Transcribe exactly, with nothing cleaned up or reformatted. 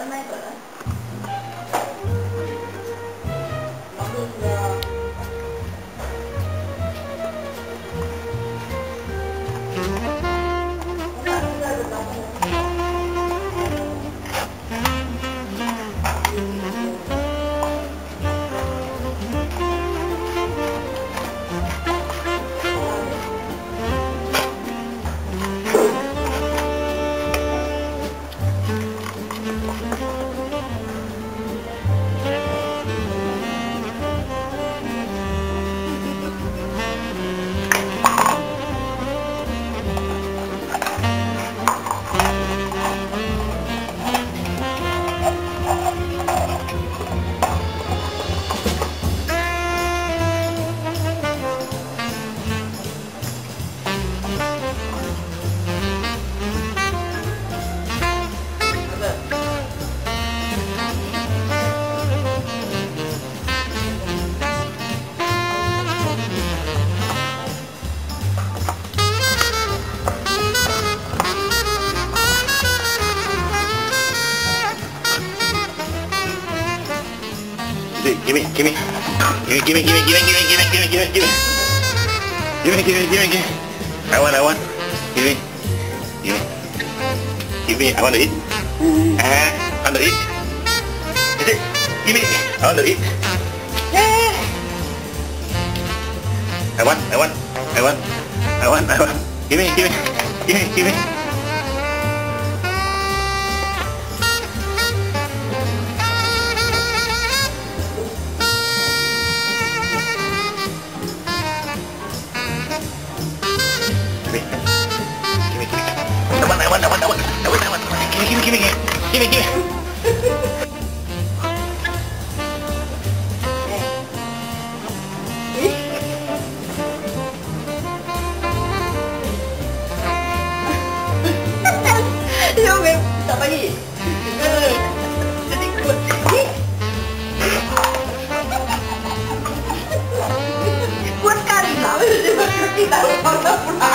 Gimme, gimme, gimme, gimme, gimme, gimme, gimme, gimme, gimme, gimme, gimme, gimme, gimme, gimme, gimme. I want, I want. Gimme, gimme, gimme. I want to eat. Ah, I want to eat. Is it? Gimme. I want to eat. Yeah. I want, I want, I want, I want, I want. Gimme, gimme, gimme, gimme. I want, I want, I want, I want, I want, I want. Gimme, gimme, gimme, gimme, gimme. Yêu em, tak bagi. Jadi ikut. Buat kari lah. Dia makan kita orang pun.